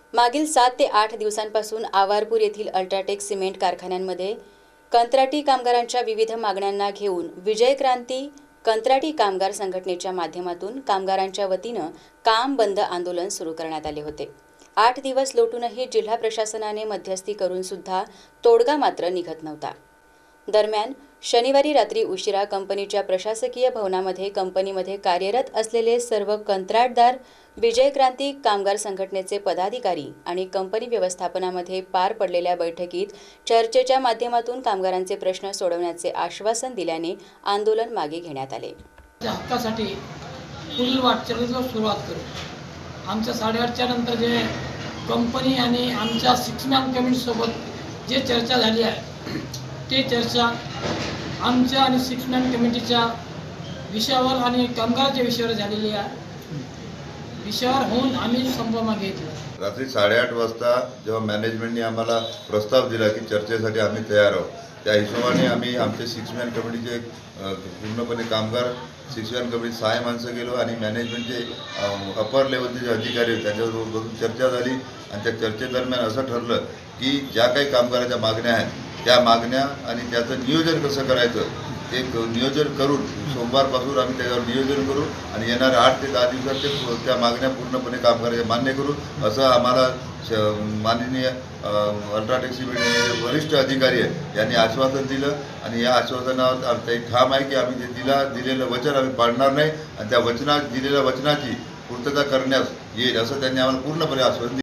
मागील 7 ते 8 दिवसांपासून आवारपूर येथील अल्ट्राटेक सिमेंट कारखान्यांमध्ये कंत्राटी कामगारांच्या विविध मागण्यांना घेऊन विजय क्रांती कंत्राटी कामगार संघटनेच्या माध्यमातून कामगारांच्या वतीनं काम बंद आंदोलन सुरू करण्यात आले होते। 8 दिवस लोटूनही जिल्हा प्रशासनाने मध्यस्थी करून सुद्धा तोडगा मात्र निघत नव्हता। दरम्यान शनिवारी रात्री उशिरा कंपनीच्या प्रशासकीय भवनामध्ये कंपनीमध्ये कार्यरत असलेले सर्व कंत्राटदार, विजय क्रांती कामगार संघटनेचे पदाधिकारी आणि कंपनी व्यवस्थापनामध्ये पार पडलेल्या बैठकीत चर्चेच्या माध्यमातून कामगारांचे प्रश्न सोडवण्याचे आश्वासन दिल्याने आंदोलन मागे घेण्यात आले। हक्कासाठी पुढील वाटचालीला सुरुवात करू। आमच्या 8:30च्या नंतर जे कंपनी आणि आमच्या 6 मॅन कमिटी सोबत जे चर्चा झाली आहे ते चर्चा आमच्या आणि 6 मॅन कमिटीच्या विषयावर आणि कामगारांच्या विषयावर झालेली आहे। विषयावर होऊन आम्ही संप मागे घेतला। रात्री 8:30 वाजता जेव्हा मॅनेजमेंटने आम्हाला प्रस्ताव दिला की चर्चेसाठी आम्ही तयार आहोत, त्या हिशोबाने आम्ही आमचे 6 मॅन कमिटीचे पूर्णपणे कामगार 6 मॅन कमिटी 6 माणसं गेलो आणि मॅनेजमेंटचे अपर लेवलचे जे अधिकारी आहेत त्यांच्याबरोबर चर्चा झाली आणि त्या चर्चेदरम्यान असं ठरलं की ज्या काही कामगाराच्या मागण्या आहेत त्या मागण्या आणि त्याचं नियोजन कसं करायचं ते नियोजन करून सोमवारपासून आम्ही त्याच्यावर नियोजन करू आणि येणाऱ्या 8 ते 10 दिवसात ते त्या मागण्या पूर्णपणे कामगारांच्या मान्य करू असं आम्हाला माननीय अल्ट्राटेक सिमेंटचे वरिष्ठ अधिकारी आहेत यांनी आश्वासन दिलं आणि या आश्वासनावर ते ठाम आहे की आम्ही जे दिलेलं वचन आम्ही पाळणार नाही आणि त्या दिलेल्या वचनाची पूर्तता करण्यास येईल असं त्यांनी आम्हाला पूर्णपणे आश्वासन दिलं।